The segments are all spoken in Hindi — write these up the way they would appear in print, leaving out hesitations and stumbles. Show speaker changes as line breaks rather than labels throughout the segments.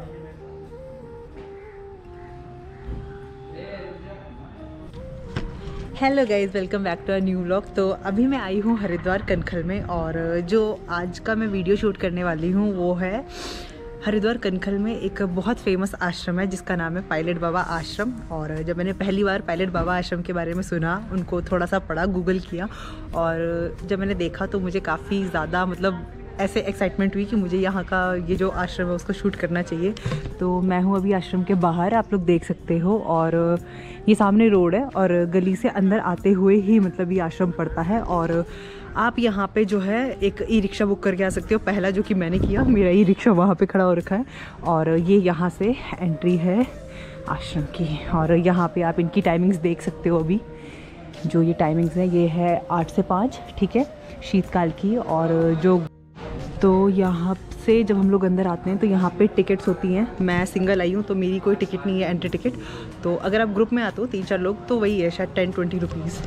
Hello guys, welcome back to a new vlog. तो अभी मैं आई हूँ हरिद्वार कनखल में, और जो आज का मैं वीडियो शूट करने वाली हूँ वो है हरिद्वार कनखल में एक बहुत फेमस आश्रम है जिसका नाम है पायलट बाबा आश्रम। और जब मैंने पहली बार पायलट बाबा आश्रम के बारे में सुना, उनको थोड़ा सा पढ़ा, गूगल किया, और जब मैंने देखा तो मुझे काफ़ी ज़्यादा ऐसे एक्साइटमेंट हुई कि मुझे यहाँ का ये जो आश्रम है उसको शूट करना चाहिए। तो मैं हूँ अभी आश्रम के बाहर, आप लोग देख सकते हो, और ये सामने रोड है और गली से अंदर आते हुए ही ये आश्रम पड़ता है। और आप यहाँ पे जो है एक ई रिक्शा बुक करके आ सकते हो। पहला जो कि मैंने किया, मेरा ई रिक्शा वहाँ पे खड़ा हो रखा है, और ये यहाँ से एंट्री है आश्रम की। और यहाँ पे आप इनकी टाइमिंग्स देख सकते हो। अभी जो ये टाइमिंग्स है ये है 8 से 5, ठीक है, शीतकाल की। और तो यहाँ से जब हम लोग अंदर आते हैं तो यहाँ पे टिकट्स होती हैं। मैं सिंगल आई हूँ तो मेरी कोई टिकट नहीं है, एंट्री टिकट। तो अगर आप ग्रुप में आते हो 3-4 लोग तो वही है शायद 10-20 रुपीज़।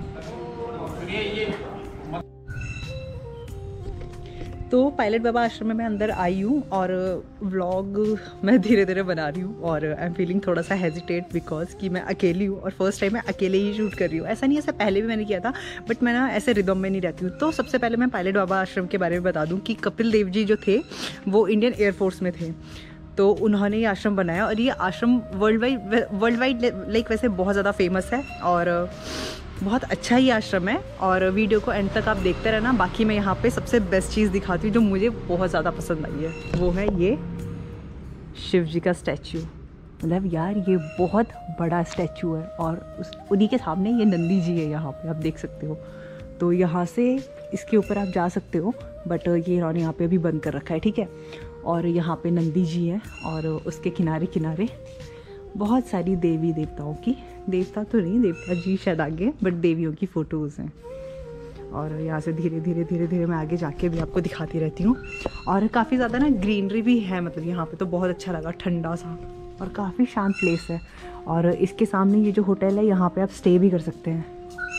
तो पायलट बाबा आश्रम में मैं अंदर आई हूँ और व्लॉग मैं धीरे धीरे बना रही हूँ, और आई एम फीलिंग थोड़ा सा हेजिटेट बिकॉज कि मैं अकेली हूँ और फर्स्ट टाइम मैं अकेले ही शूट कर रही हूँ। ऐसा नहीं, ऐसा पहले भी मैंने किया था, बट मैं ना ऐसे रिदम में नहीं रहती हूँ। तो सबसे पहले मैं पायलट बाबा आश्रम के बारे में बता दूँ कि कपिल देव जी जो थे वो इंडियन एयरफोर्स में थे, तो उन्होंने ये आश्रम बनाया। और ये आश्रम वर्ल्ड वाइड लाइक वैसे बहुत ज़्यादा फेमस है और बहुत अच्छा ही आश्रम है। और वीडियो को एंड तक आप देखते रहना। बाकी मैं यहाँ पे सबसे बेस्ट चीज़ दिखाती हूँ जो मुझे बहुत ज़्यादा पसंद आई है, वो है ये शिव जी का स्टैचू। यार ये बहुत बड़ा स्टैचू है, और उन्हीं के सामने ये नंदी जी है, यहाँ पे आप देख सकते हो। तो यहाँ से इसके ऊपर आप जा सकते हो, बट ये इन्होंने यहाँ पे अभी बंद कर रखा है, ठीक है। और यहाँ पे नंदी जी है, और उसके किनारे किनारे बहुत सारी देवी देवताओं की, देवता तो नहीं, देवता जी शायद आगे, बट देवियों की फ़ोटोज़ हैं। और यहाँ से धीरे धीरे मैं आगे जाके भी आपको दिखाती रहती हूँ। और काफ़ी ज़्यादा ना ग्रीनरी भी है, यहाँ पे तो बहुत अच्छा लगा, ठंडा सा और काफ़ी शांत प्लेस है। और इसके सामने ये जो होटल है, यहाँ पे आप स्टे भी कर सकते हैं।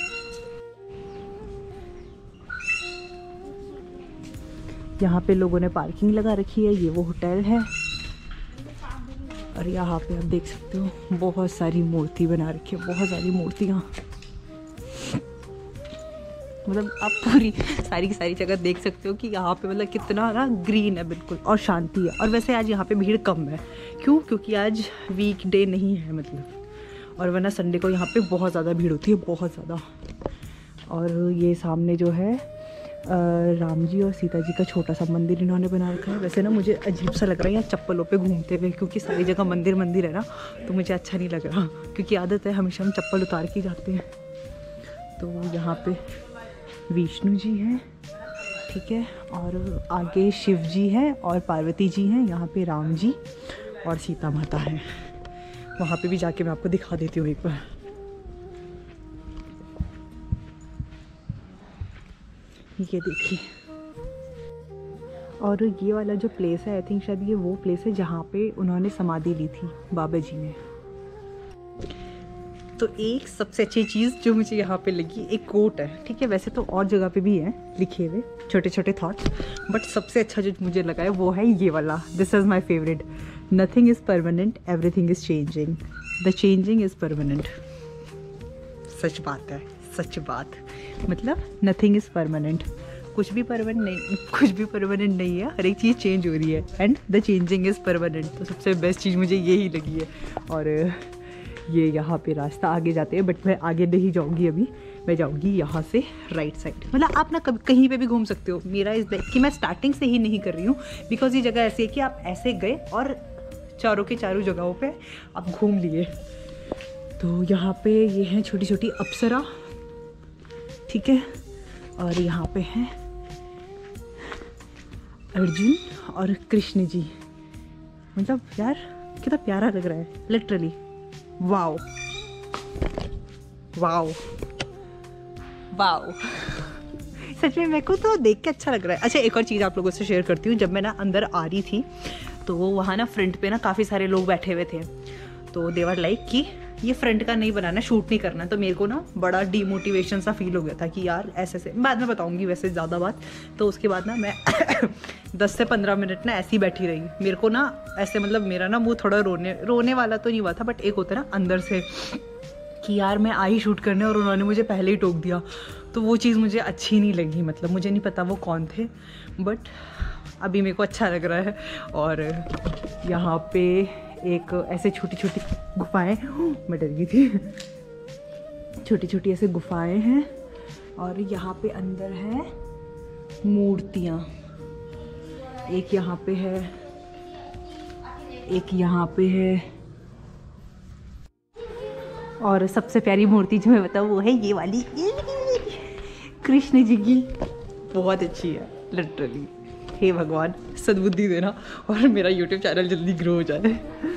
यहाँ पे लोगों ने पार्किंग लगा रखी है, ये वो होटल है। और यहाँ पे आप देख सकते हो बहुत सारी मूर्ति बना रखी है, बहुत सारी मूर्तियाँ। आप पूरी सारी की सारी जगह देख सकते हो कि यहाँ पे कितना ना ग्रीन है बिल्कुल, और शांति है। और वैसे आज यहाँ पे भीड़ कम है, क्योंकि आज वीकडे नहीं है और वरना संडे को यहाँ पे बहुत ज़्यादा भीड़ होती है, बहुत ज़्यादा। और ये सामने जो है राम जी और सीता जी का छोटा सा मंदिर इन्होंने बना रखा है। वैसे ना मुझे अजीब सा लग रहा है यहाँ चप्पलों पे घूमते हुए, क्योंकि सारी जगह मंदिर है ना, तो मुझे अच्छा नहीं लग रहा, क्योंकि आदत है हमेशा हम चप्पल उतार के जाते हैं। तो यहाँ पे विष्णु जी हैं, ठीक है, और आगे शिव जी हैं और पार्वती जी हैं। यहाँ पे राम जी और सीता माता है। वहाँ पे भी जाके मैं आपको दिखा देती हूँ एक बार। ये देखिए, और ये वाला जो प्लेस है, आई थिंक शायद ये वो प्लेस है जहाँ पे उन्होंने समाधि ली थी बाबा जी ने। तो एक सबसे अच्छी चीज़ जो मुझे यहाँ पे लगी, एक कोट है, ठीक है, वैसे तो और जगह पे भी है लिखे हुए छोटे छोटे थॉट्स, बट सबसे अच्छा जो मुझे लगा है वो है ये वाला। This is my favourite. Nothing is permanent, everything is changing, the changing is permanent. सच बात है, सच बात। नथिंग इज़ परमानेंट, कुछ भी परमानेंट नहीं है, हर एक चीज़ चेंज हो रही है, and the changing is permanent. तो सबसे बेस्ट चीज़ मुझे यही लगी है। और ये यहाँ पे रास्ता आगे जाते हैं, बट मैं आगे नहीं जाऊँगी अभी, मैं जाऊँगी यहाँ से राइट साइड। आप ना कहीं पे भी घूम सकते हो। मेरा इस कि मैं स्टार्टिंग से ही नहीं कर रही हूँ, बिकॉज ये जगह ऐसी है कि आप ऐसे गए और चारों के चारों जगहों पे आप घूम लिए। तो यहाँ पे ये हैं छोटी छोटी अप्सरा, ठीक है, और यहाँ पे हैं अर्जुन और कृष्ण जी। यार कितना प्यारा लग रहा है, लिटरली। वाओ वाओ वाओ, सच में मेरे को तो देख के अच्छा लग रहा है। अच्छा, एक और चीज़ आप लोगों से शेयर करती हूँ। जब मैं ना अंदर आ रही थी तो वहाँ ना फ्रंट पे ना काफ़ी सारे लोग बैठे हुए थे, तो देवर लाइक कि ये फ्रंट का नहीं बनाना, शूट नहीं करना। तो मेरे को ना बड़ा डीमोटिवेशन सा फील हो गया था कि यार ऐसे ऐसे, बाद में बताऊंगी वैसे ज़्यादा बात। तो उसके बाद ना मैं 10 से 15 मिनट ना ऐसी बैठी रही। मेरे को ना ऐसे मतलब मेरा ना मुँह थोड़ा रोने वाला तो नहीं हुआ था, बट एक होता है ना अंदर से कि यार मैं आई शूट करने और उन्होंने मुझे पहले ही टोक दिया। तो वो चीज़ मुझे अच्छी नहीं लगी। मतलब मुझे नहीं पता वो कौन थे, बट अभी मेरे को अच्छा लग रहा है। और यहाँ पे एक ऐसे छोटी छोटी गुफाएं, मैं डर गई थी, छोटी छोटी ऐसे गुफाएं हैं। और यहाँ पे अंदर है मूर्तियाँ, एक यहाँ पे है, एक यहाँ पे है, और सबसे प्यारी मूर्ति जो मैं बताऊँ वो है ये वाली, कृष्ण जी की। बहुत अच्छी है लिटरली। हे भगवान सद्बुद्धि देना और मेरा यूट्यूब चैनल जल्दी ग्रो हो जाए।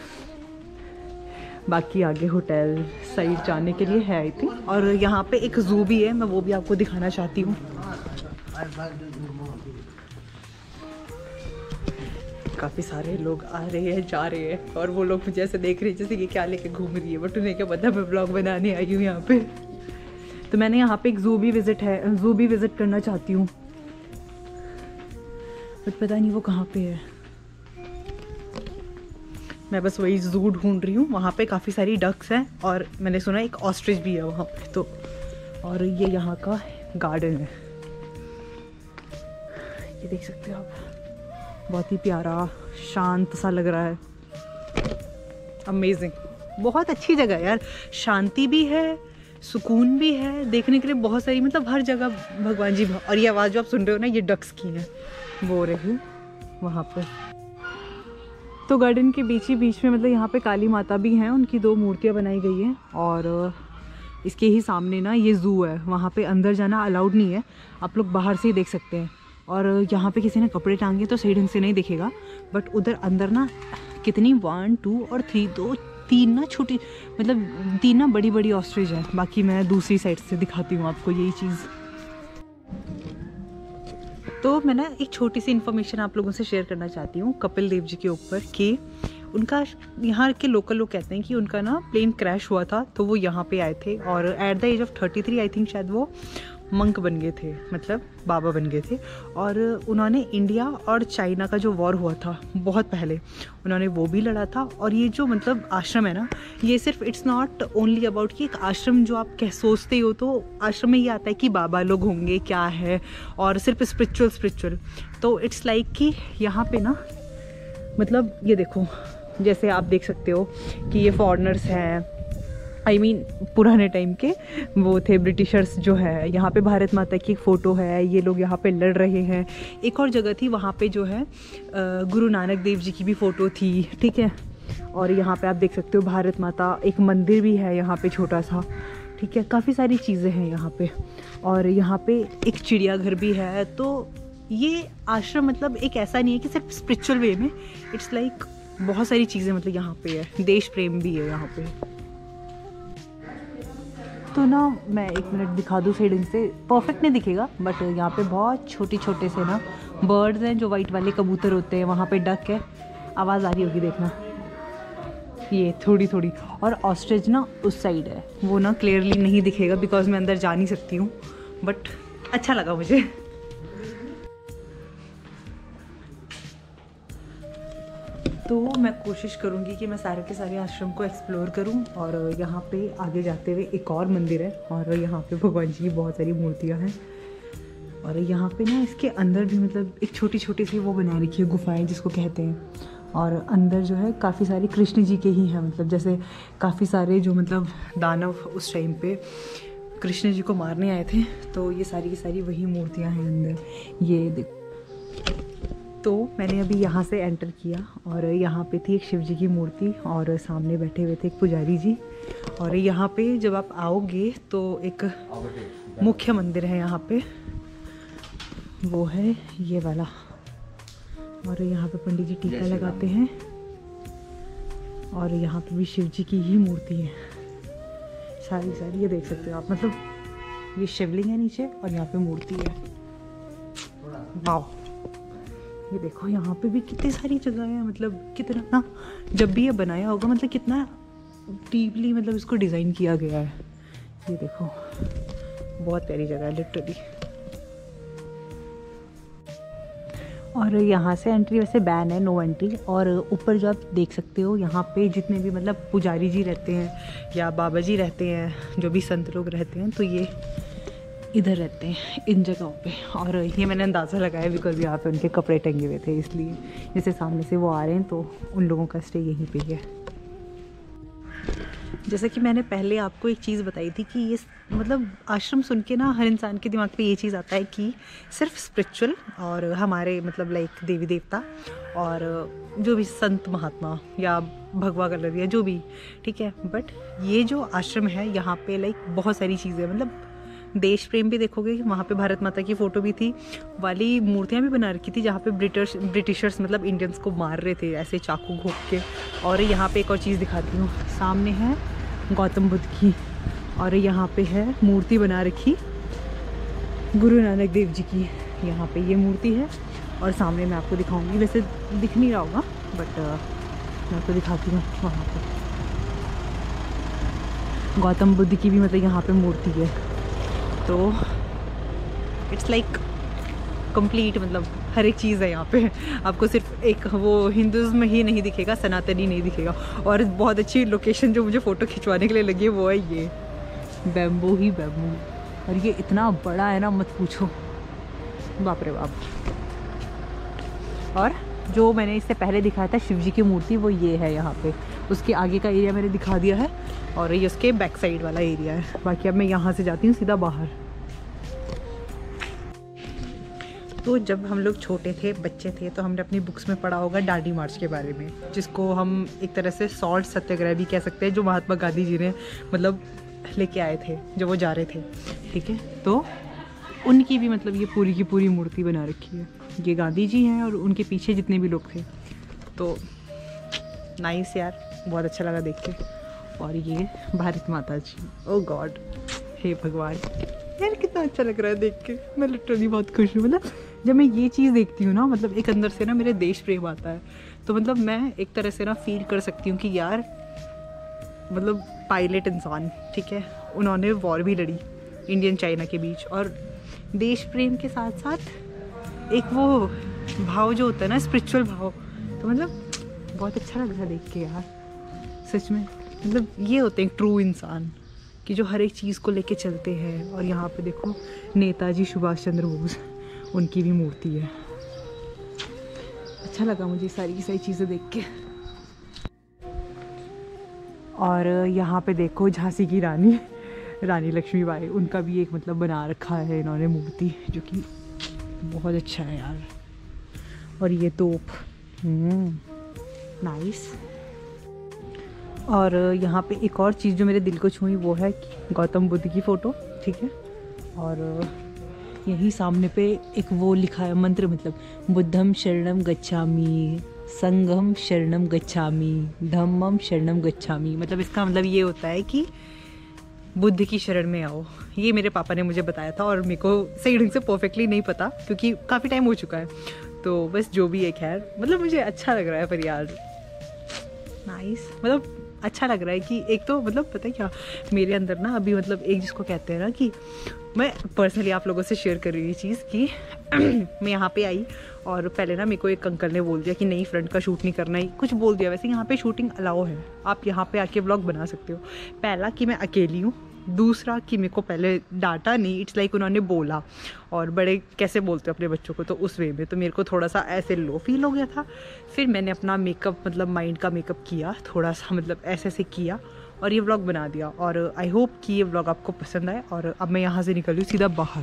बाकी आगे होटल साइड जाने के लिए है आई थिंक। और यहाँ पे एक जू भी है, मैं वो भी आपको दिखाना चाहती हूँ। काफ़ी सारे लोग आ रहे हैं जा रहे हैं, और वो लोग मुझे ऐसे देख रहे हैं जैसे कि क्या लेके घूम रही है, बट उन्हें क्या पता मैं ब्लॉग बनाने आई हूँ यहाँ पे। तो मैंने यहाँ पे एक जू भी विज़िट करना चाहती हूँ, बट पता नहीं वो कहाँ पे है। मैं बस वही जू ढूंढ रही हूँ। वहाँ पे काफ़ी सारी डक्स हैं और मैंने सुना एक ऑस्ट्रिच भी है वहाँ पे। तो और ये यहाँ का गार्डन है, ये देख सकते हो आप, बहुत ही प्यारा शांत सा लग रहा है। अमेजिंग, बहुत अच्छी जगह है यार, शांति भी है, सुकून भी है, देखने के लिए बहुत सारी, मतलब हर जगह भगवान जी। और ये आवाज़ जो आप सुन रहे हो ना, ये डक्स की है, वो रही वहाँ पर। तो गार्डन के बीच ही बीच में मतलब यहाँ पे काली माता भी हैं, उनकी 2 मूर्तियाँ बनाई गई हैं। और इसके ही सामने ना ये जू है, वहाँ पे अंदर जाना अलाउड नहीं है, आप लोग बाहर से ही देख सकते हैं। और यहाँ पे किसी ने कपड़े टांगे तो सही ढंग से नहीं दिखेगा, बट उधर अंदर ना कितनी 1 2 और 3 ना छोटी, मतलब 3 ना बड़ी बड़ी ऑस्ट्रिच है। बाकी मैं दूसरी साइड से दिखाती हूँ आपको यही चीज़। तो मैं ना एक छोटी सी इन्फॉर्मेशन आप लोगों से शेयर करना चाहती हूँ कपिल देव जी के ऊपर, कि उनका यहाँ के लोकल लोग कहते हैं कि उनका ना प्लेन क्रैश हुआ था, तो वो यहाँ पे आए थे और at the age of 33 I think शायद वो मंक बन गए थे, मतलब बाबा बन गए थे। और उन्होंने इंडिया और चाइना का जो वॉर हुआ था बहुत पहले, उन्होंने वो भी लड़ा था। और ये जो मतलब आश्रम है ना, ये सिर्फ इट्स नॉट ओनली अबाउट कि एक आश्रम जो आप सोचते हो तो आश्रम में ये आता है कि बाबा लोग होंगे क्या है, और सिर्फ स्पिरिचुअल। तो इट्स लाइक कि यहाँ पे ना मतलब ये देखो, जैसे आप देख सकते हो कि ये फॉरेनर्स हैं, I mean, पुराने टाइम के वो थे ब्रिटिशर्स जो है। यहाँ पे भारत माता की एक फ़ोटो है, ये लोग यहाँ पे लड़ रहे हैं। एक और जगह थी वहाँ पे जो है गुरु नानक देव जी की भी फ़ोटो थी, ठीक है। और यहाँ पे आप देख सकते हो भारत माता, एक मंदिर भी है यहाँ पे छोटा सा, ठीक है। काफ़ी सारी चीज़ें हैं यहाँ पे, और यहाँ पे एक चिड़ियाघर भी है। तो ये आश्रम मतलब एक ऐसा नहीं है कि सिर्फ स्पिरिचुअल वे में, इट्स लाइक बहुत सारी चीज़ें मतलब यहाँ पे है, देश प्रेम भी है यहाँ पे। तो ना मैं 1 मिनट दिखा दूँ साइड से, परफेक्ट नहीं दिखेगा, बट यहाँ पे बहुत छोटे से ना बर्ड्स हैं, जो वाइट वाले कबूतर होते हैं। वहाँ पे डक है, आवाज़ आ रही होगी देखना, ये थोड़ी। और ऑस्ट्रिच ना उस साइड है, वो ना क्लियरली नहीं दिखेगा बिकॉज मैं अंदर जा नहीं सकती हूँ, बट अच्छा लगा मुझे। तो मैं कोशिश करूँगी कि मैं सारे के सारे आश्रम को एक्सप्लोर करूँ। और यहाँ पे आगे जाते हुए एक और मंदिर है, और यहाँ पे भगवान जी की बहुत सारी मूर्तियाँ हैं। और यहाँ पे ना इसके अंदर भी मतलब एक छोटी सी वो बना रखी है, गुफाएं जिसको कहते हैं। और अंदर जो है काफ़ी सारे कृष्ण जी के ही हैं, मतलब जैसे काफ़ी सारे जो मतलब दानव उस टाइम पे कृष्ण जी को मारने आए थे, तो ये सारी की सारी वही मूर्तियाँ हैं अंदर। ये देखो, तो मैंने अभी यहाँ से एंटर किया और यहाँ पे थी एक शिव जी की मूर्ति और सामने बैठे हुए थे एक पुजारी जी। और यहाँ पे जब आप आओगे तो एक मुख्य मंदिर है यहाँ पे, वो है ये वाला। और यहाँ पे पंडित जी टीका लगाते हैं और यहाँ पे भी शिव जी की ही मूर्ति है सारी, ये देख सकते हो आप। मतलब ये शिवलिंग है नीचे और यहाँ पे मूर्ति है। वाह, ये देखो यहाँ पे भी कितनी सारी जगह है, मतलब कितना ना, जब भी ये बनाया होगा मतलब कितना डीपली मतलब इसको डिज़ाइन किया गया है। ये देखो, बहुत प्यारी जगह है लिटरली। और यहाँ से एंट्री वैसे बैन है, नो एंट्री। और ऊपर जो आप देख सकते हो, यहाँ पे जितने भी मतलब पुजारी जी रहते हैं या बाबा जी रहते हैं, जो भी संत लोग रहते हैं, तो ये इधर रहते हैं इन जगहों पे। और ये मैंने अंदाज़ा लगाया बिकॉज यहाँ पे उनके कपड़े टंगे हुए थे, इसलिए जैसे सामने से वो आ रहे हैं तो उन लोगों का स्टे यहीं पे ही है। जैसा कि मैंने पहले आपको एक चीज़ बताई थी कि ये मतलब आश्रम सुन के ना हर इंसान के दिमाग पे ये चीज़ आता है कि सिर्फ स्पिरिचुअल और हमारे मतलब लाइक देवी देवता और जो भी संत महात्मा या भगवा कलर या जो भी, ठीक है। बट ये जो आश्रम है यहाँ पे लाइक बहुत सारी चीज़ें, मतलब देश प्रेम भी देखोगे, वहाँ पे भारत माता की फ़ोटो भी थी, वाली मूर्तियाँ भी बना रखी थी जहाँ पे ब्रिटिशर्स मतलब इंडियंस को मार रहे थे ऐसे चाकू घोंप के। और यहाँ पे एक और चीज़ दिखाती हूँ, सामने है गौतम बुद्ध की और यहाँ पे है मूर्ति बना रखी गुरु नानक देव जी की। यहाँ पे ये मूर्ति है और सामने मैं आपको दिखाऊंगी, वैसे दिख नहीं रहा होगा बट मैं आपको दिखाती हूँ। वहाँ पे गौतम बुद्ध की भी मतलब यहाँ पे मूर्ति है, तो इट्स लाइक कंप्लीट, मतलब हर एक चीज़ है यहाँ पे। आपको सिर्फ एक वो हिंदुज़्म ही नहीं दिखेगा, सनातनी नहीं दिखेगा। और बहुत अच्छी लोकेशन जो मुझे फ़ोटो खिंचवाने के लिए लगी है वो है ये बैम्बू ही बैम्बू। और ये इतना बड़ा है ना, मत पूछो, बाप रे बाप। और जो मैंने इससे पहले दिखाया था शिव जी की मूर्ति, वो ये है यहाँ पे। उसके आगे का एरिया मैंने दिखा दिया है और ये उसके बैक साइड वाला एरिया है। बाकी अब मैं यहाँ से जाती हूँ सीधा बाहर। तो जब हम लोग छोटे थे, बच्चे थे, तो हमने अपनी बुक्स में पढ़ा होगा दांडी मार्च के बारे में, जिसको हम एक तरह से सॉल्ट सत्याग्रह भी कह सकते हैं, जो महात्मा गांधी जी ने मतलब लेके आए थे जब वो जा रहे थे, ठीक है। तो उनकी भी मतलब ये पूरी की पूरी मूर्ति बना रखी है। ये गांधी जी हैं और उनके पीछे जितने भी लोग थे। तो नाइस यार, बहुत अच्छा लगा देख के। और ये भारत माता जी, ओ गॉड, हे भगवान यार, कितना अच्छा लग रहा है देख के। मैं लिटरली बहुत खुश हूँ। मतलब जब मैं ये चीज़ देखती हूँ ना, मतलब एक अंदर से ना मेरे देश प्रेम आता है। तो मतलब मैं एक तरह से ना फील कर सकती हूँ कि यार मतलब पायलट इंसान, ठीक है, उन्होंने वॉर भी लड़ी इंडियन चाइना के बीच, और देश प्रेम के साथ साथ एक वो भाव जो होता है ना, स्पिरिचुअल भाव। तो मतलब बहुत अच्छा लग रहा है देख के यार, सच में। मतलब ये होते हैं ट्रू इंसान कि जो हर एक चीज़ को लेके चलते हैं। और यहाँ पे देखो नेताजी सुभाष चंद्र बोस, उनकी भी मूर्ति है। अच्छा लगा मुझे सारी की सारी चीज़ें देख के। और यहाँ पे देखो झांसी की रानी, रानी लक्ष्मीबाई, उनका भी एक मतलब बना रखा है इन्होंने मूर्ति, जो कि बहुत अच्छा है यार। और ये तोप, नाइस। और यहाँ पे एक और चीज़ जो मेरे दिल को छुई वो है गौतम बुद्ध की फ़ोटो, ठीक है। और यही सामने पे एक वो लिखा है मंत्र, मतलब बुद्धम शरणम गच्छामि, संघम शरणम गच्छामि, धम्मम शरणम गच्छामि। मतलब इसका मतलब ये होता है कि बुद्ध की शरण में आओ। ये मेरे पापा ने मुझे बताया था और मेरे को सही ढंग से परफेक्टली नहीं पता क्योंकि काफ़ी टाइम हो चुका है। तो बस जो भी है, खैर मतलब मुझे अच्छा लग रहा है। पर यार नाइस, मतलब अच्छा लग रहा है कि एक तो मतलब पता है क्या, मेरे अंदर ना अभी मतलब एक जिसको कहते हैं ना कि मैं पर्सनली आप लोगों से शेयर कर रही हूँ ये चीज़ कि मैं यहाँ पे आई और पहले ना मेरे को एक अंकल ने बोल दिया कि नहीं फ्रंट का शूट नहीं करना ही, कुछ बोल दिया। वैसे यहाँ पे शूटिंग अलाउ है, आप यहाँ पे आके व्लॉग बना सकते हो। पहला कि मैं अकेली हूँ, दूसरा कि मेरे को पहले डांटा नहीं, इट्स लाइक उन्होंने बोला, और बड़े कैसे बोलते हो अपने बच्चों को, तो उस वे में तो मेरे को थोड़ा सा ऐसे लो फील हो गया था। फिर मैंने अपना मेकअप मतलब माइंड का मेकअप किया थोड़ा सा, मतलब ऐसे ऐसे किया और ये व्लॉग बना दिया। और आई होप कि ये व्लॉग आपको पसंद आए। और अब मैं यहाँ से निकल रही हूँ सीधा बाहर।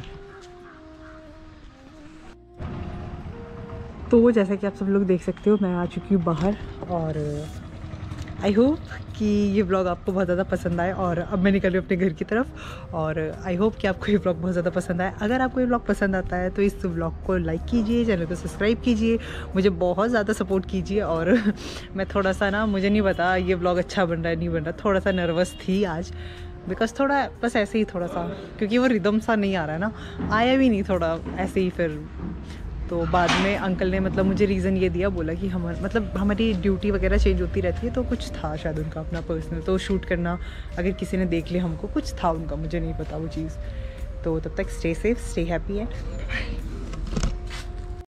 तो जैसा कि आप सब लोग देख सकते हो मैं आ चुकी हूँ बाहर, और आई होप कि ये व्लॉग आपको बहुत ज़्यादा पसंद आए। और अब मैं निकल रही हूँ अपने घर की तरफ, और आई होप कि आपको ये व्लॉग बहुत ज़्यादा पसंद आए। अगर आपको ये व्लॉग पसंद आता है तो इस व्लॉग को लाइक कीजिए, चैनल को सब्सक्राइब कीजिए, मुझे बहुत ज़्यादा सपोर्ट कीजिए। और मैं थोड़ा सा ना, मुझे नहीं पता ये व्लॉग अच्छा बन रहा है नहीं बन रहा, थोड़ा सा नर्वस थी आज, बिकॉज थोड़ा बस ऐसे ही थोड़ा सा, क्योंकि वो रिदम सा नहीं आ रहा है ना, आया भी नहीं, थोड़ा ऐसे ही फिर तो बाद में अंकल ने मतलब मुझे रीज़न ये दिया, बोला कि हमारी ड्यूटी वगैरह चेंज होती रहती है, तो कुछ था शायद उनका अपना पर्सनल, तो शूट करना अगर किसी ने देख लिया हमको, कुछ था उनका, मुझे नहीं पता वो चीज़। तो तब तक stay safe, stay happy and